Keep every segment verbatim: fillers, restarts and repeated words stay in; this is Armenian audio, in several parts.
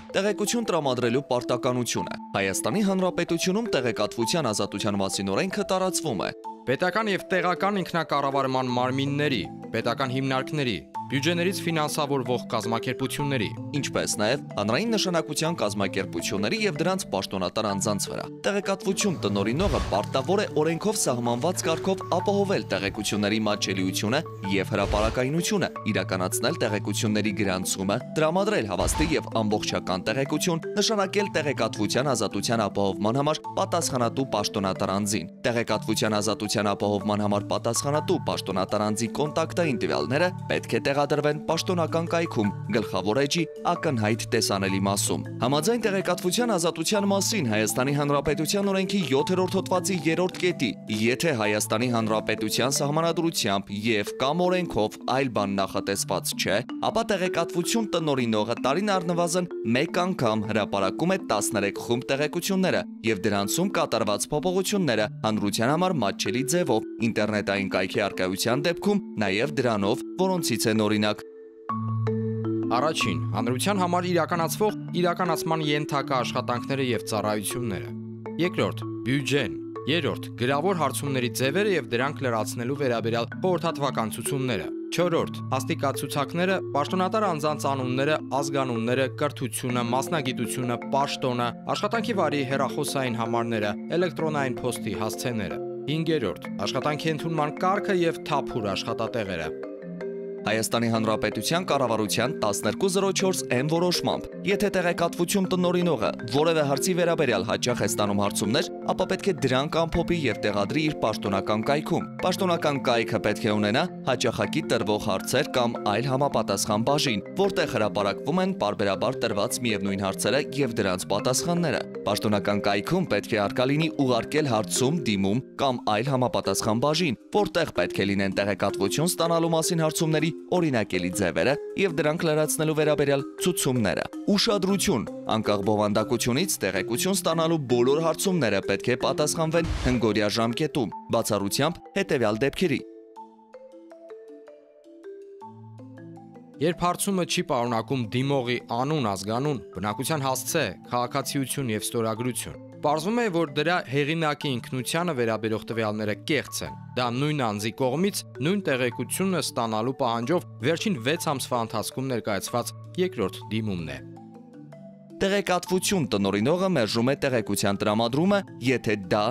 Տեղեկություն տրամադրելու պարտականությունը։ Հայաստանի Հանրապետությունում տեղեկատվության ազատության մասին օրենքը տարածվում է։ Պետական եւ տեղական ինքնակառավարման մարմինների, պետական հիմնարկների, բյուջեներից ֆինանսավորվող կազմակերպությունների, ինչպես նաև հանրային նշանակության կազմակերպությունների եւ դրանց պաշտոնատար անձանց վրա։ Տեղեկատվություն տնօրինողը պարտավոր է օրենքով սահմանված կարգով ապահովել տեղեկությունների մատչելիությունը եւ հրապարակայնությունը, իրականացնել տեղեկությունների գրանցումը, տրամադրել հավաստի եւ ամբողջական տեղեկություն, նշանակել տեղեկատվության ազատության ապահովման համար պատասխանատու պաշտոնատար անձին։ Տեղեկատվության ազատության ապահովման համար պատասխանատու պաշտոնատար անձի կոնտակտային տվյալները պետք է տեղադրվեն պաշտոնական կայքում գլխավոր էջի ակնհայտ տեսանելի մասում։ Համաձայն տեղեկատվության ազատության մասին Հայաստանի Հանրապետության օրենքի յոթերորդ հոդվածի երրորդ կետի, եթե Հայաստանի Հանրապետության սահմանադրությամբ եւ կամ օրենքով այլ բան նախատեսված չէ, ապա տեղեկատվություն տնօրինողը տարին առնվազն մեկ անգամ հրապարակում է տասներեք խումբ տեղեկությունները եւ դրանցում կատարված փոփոխությունները հանրության համար մատչելի ձևով ինտերնետային կայքի առկայության դեպքում նաեւ դրանով, որոնցից են օրինակ Առաջին, հանրության համար իրականացվող իրականացման ենթակա աշխատանքները եւ ծառայությունները։ Երկրորդ, բյուջեն։ Երրորդ, գրավոր հարցումների ձևերը եւ դրանք լրացնելու վերաբերյալ խորհրդատվական ցուցումները։ Չորրորդ, հաստիկացուցակները, պաշտոնատար անձանց անունները, ազգանունները, կրթությունը, մասնագիտությունը, պաշտոնը, աշխատանքի վարի հեռախոսային համարները, էլեկտրոնային փոստի հասցեները։ Հինգերորդ, աշխատանքի ընդունման կարգը եւ թափուր աշխատատեղերը։ Հայաստանի Հանրապետության կառավարության տասներկու զրո չորս Մ որոշմամբ, եթե տեղեկատվություն տնօրինողը որևէ հարցի վերաբերյալ հաճախ է ստանում հարցումներ, ապա պետք է դրանք ամփոփի եւ տեղադրի իր պաշտոնական կայքում։ Պաշտոնական կայքը պետք է ունենա հաճախակի տրվող հարցեր կամ այլ համապատասխան բաժին, որտեղ հրապարակվում են պարբերաբար տրված միևնույն հարցերը եւ դրանց պատասխանները։ Պաշտոնական կայքում պետք է առկա լինի ուղարկել հարցում, դիմում կամ այլ համապատասխան բաժին, որտեղ պետք է լինեն տեղեկատվություն ստանալու մասին հարցումների օրինակելի ձևերը եւ դրանք լրացնելու վերաբերյալ ցուցումները։ Ուշադրություն, անկախ բովանդակությունից տեղեկություն ստանալու բոլոր հարցումները պետք է պատասխանվեն հնգօրյա ժամկետում, բացառությամբ հետեւյալ դեպքերի։ Երբ հարցումը չի պարունակում դիմողի անուն, ազգանուն, բնակության հասցե, քաղաքացիություն եւ ստորագրություն, պարզվում է, որ դրա հեղինակի ինքնությանը վերաբերող տվյալները կեղծ են։ Դա նույն անձի կողմից նույն տեղեկությունը ստանալու պահանջով վերջին վեց ամսվա ընթացքում ներկայացված երկրորդ դիմումն է։ Տեղեկատվություն տնօրինողը մերժում է տեղեկության տրամադրումը, եթե դա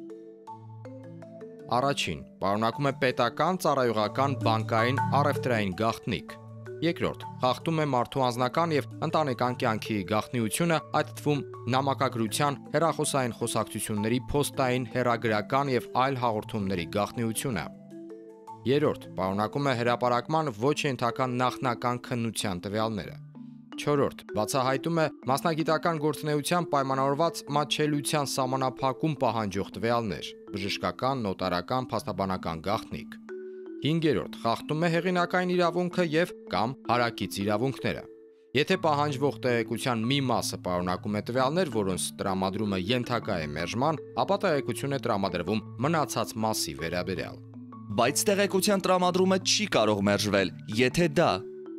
Առաջին, պարունակում է պետական, ծառայողական, բանկային, առևտրային գաղտնիք։ Երկրորդ, խախտում է մարդու անձնական եւ ընտանեկան կյանքի գաղտնիությունը, այդ թվում նամակագրության, հեռախոսային խոսակցությունների, փոստային, հեռագրական եւ այլ հաղորդումների գաղտնիությունը։ Երրորդ, պարունակում է հրապարակման ոչ ենթական նախնական քննության տվյալները։ Չորրորդ, բացահայտում է մասնագիտական գործունեության պայմանավորված մատչելիության սահմանափակում պահանջող տվյալներ, բժշկական, նոտարական, փաստաբանական գաղտնիք։ Հինգերորդ, խախտում է հեղինակային իրավունքը եւ կամ հարակից իրավունքները։ Եթե պահանջվող տեղեկության մի մասը պարունակում է տվյալներ, որոնց տրամադրումը ենթակա է մերժման, ապա տեղեկություն է տրամադրվում մնացած մասի վերաբերյալ։ Բայց տեղեկության տրամադրումը չի կարող մերժվել, եթե դա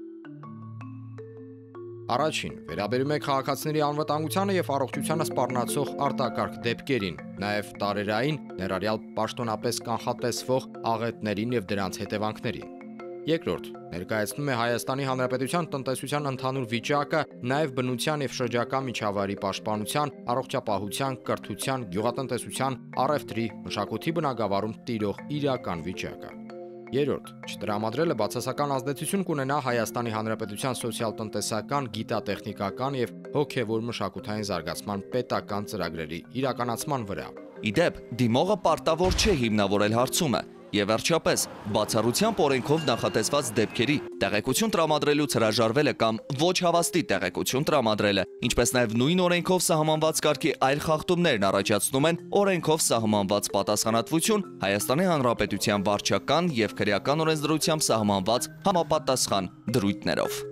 Առաջին, վերաբերում է քաղաքացիների անվտանգությանը եւ առողջությանը սպառնացող արտակարգ դեպքերին, նաեւ տարերային, ներառյալ պաշտոնապես կանխատեսվող աղետներին եւ դրանց հետևանքներին։ Երկրորդ, ներկայացնում է Հայաստանի Հանրապետության տնտեսության ընդհանուր վիճակը, նաեւ բնության եւ շրջակա միջավայրի պաշտպանության, առողջապահության, կրթության, գյուղատնտեսության, առևտրի, մշակույթի բնագավառում տիրող իրական վիճակը։ Երրորդ, չտրամադրելը բացասական ազդեցություն կունենա Հայաստանի Հանրապետության սոցիալ-տնտեսական, գիտատեխնիկական եւ հոգեվոր մշակութային զարգացման պետական ծրագրերի իրականացման վրա։ Ի դեպ, դիմողը պարտավոր չէ հիմնավորել հարցումը եւ վերջապես, բացառությամբ օրենքով նախատեսված դեպքերի տեղեկություն տրամադրելուց հրաժարվելը կամ ոչ հավաստի տեղեկություն տրամադրելը, ինչպես նաեւ նույն օրենքով սահմանված կարգի այլ խախտումներն առաջացնում են օրենքով սահմանված պատասխանատվություն Հայաստանի Հանրապետության վարչական եւ քրեական օրենսդրությամբ սահմանված համապատասխան դրույթներով։